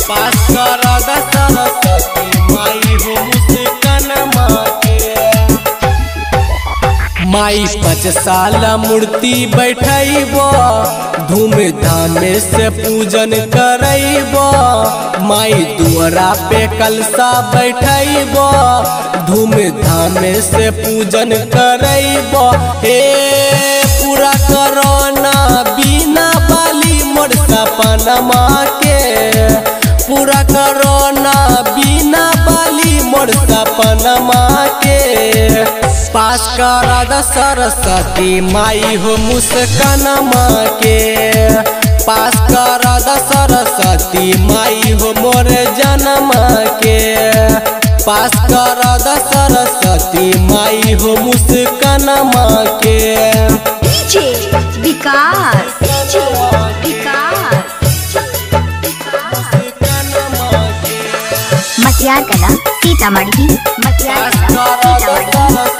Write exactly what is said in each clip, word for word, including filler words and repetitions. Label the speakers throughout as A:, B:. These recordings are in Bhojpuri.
A: पास कर द सरस्वती माई हो मुस्कानमा के। माई पाँच साल मूर्ति बैठैबो धूमधाम से पूजन करैबो। माई दुआरा पे कलशा बैठैबो धूमधाम से पूजन करैबो। हे पूरा करोना बिना बाली मोर सपनमा के। पूरा करोना बिना बाली मोर सपनमा के। पास कर द सरस्वती माई हो मुस्कानमा के। पास कर द सरस्वती माई हो मोर जनमा के। पास कर द सरस्वती माई हो मुस्कानमा के।
B: डीजे विकास डीजे विकास मटियार कला सीतामढ़ी मटियार कला सीतामढ़ी।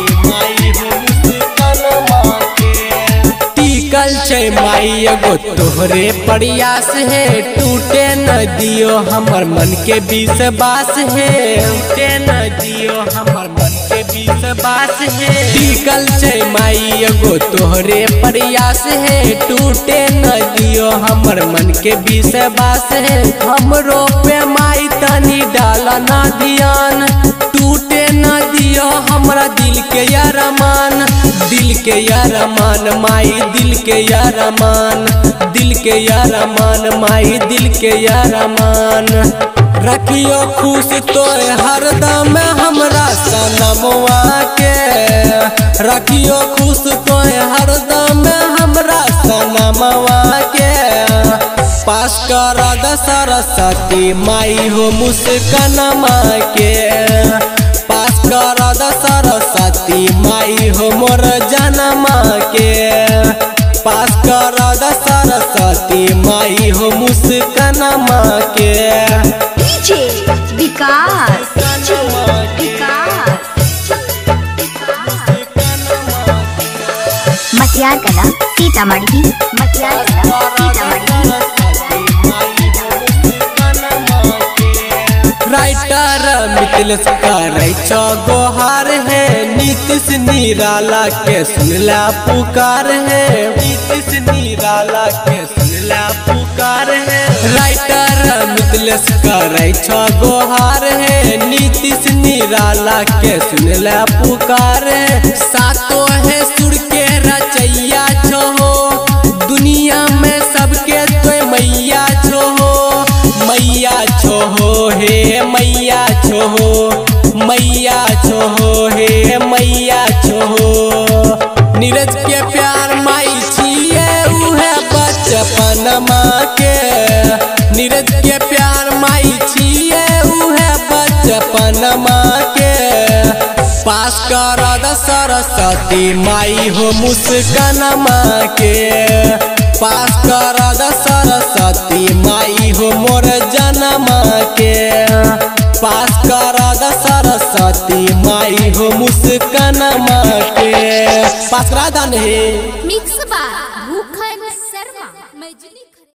A: टिकल छै माई एगो तोहरे प्रयास है टूटे न दियो हमर मन के विश्वास है। टूटे न दियो हमर मन के विश्वास है। टिकल छै माई एगो तोहरे प्रयास है टूटे न दियो हमर मन के विश्वास है। हमरो पे माई तनी डाला ना ध्यान टूटे न दियो हमरा दिल के अरमान। दिल के अरमान माई दिल के अरमान। दिल के अरमान माई दिल के अरमान। रखियो खुश तो हरदम हमरा सनमवा के। रखियो खुश तो हरदम हमरा सनमवा के। पास कर द सरस्वती माई हो मुस्कानमा के। पास कर द सरस्वती माई हो मोर जनमा के। पास कर द सरस्वती माई हो मुस्कानमा के।
B: डीजे विकास डीजे विकास मटियार कला सीतामढ़ी मटियार कला सीतामढ़ी।
A: राइटर मिथिलेश करै छो गोहार है नीतीश निराला के सुनला पुकार है। नीतीश निराला के सुनला पुकार है। राइटर मिथिलेश करै छो गोहार है नीतीश निराला के सुनला पुकार है। सातो है सुर के रचैया छो हो दुनिया में सबके तो मैया छो हो। मैया छो हो हे मैया छो हो मैया छो हो हे मैया छो हो। नीरज के प्यार माई छिए उहे बचपनमा के। नीरज के प्यार माई छिए उहे बचपनमा के। पास कर द सरस्वती माई हो मुस्कानमा के। पास कर द सरस्वती माई हो मोर जनमा के। पास कर द सरस्वती माई हो मुस्कानमा के। पास करा दन है।